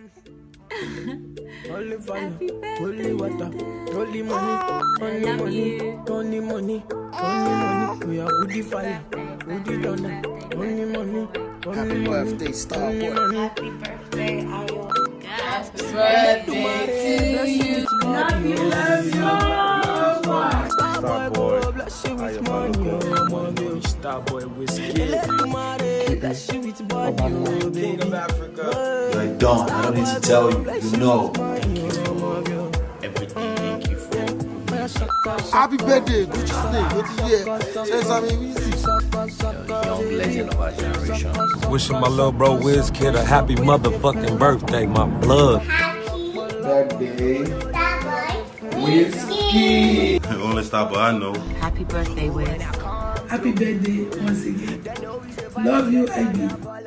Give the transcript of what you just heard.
Only fire, only water, only money, only money, only money, only money. We are with the fire, with the thunder, only money, only money. Happy birthday, Starboy. Happy birthday, Ayo. Happy birthday to you. Love you, love you. Starboy, bless you with money, Starboy whiskey. Bless you with body, King of Africa. You're done. I don't need to tell you. You know. Thank you for everything. Thank you for. Happy birthday, Gucci Snake. What is here? Say something easy. Young legend of our generation. Wishing my little bro WizKid a happy motherfucking birthday, my blood. Happy Birthday, Starboy Whiskey. Only Starboy I know. Happy birthday, Wiz. Happy birthday once again. Love you, Ivy.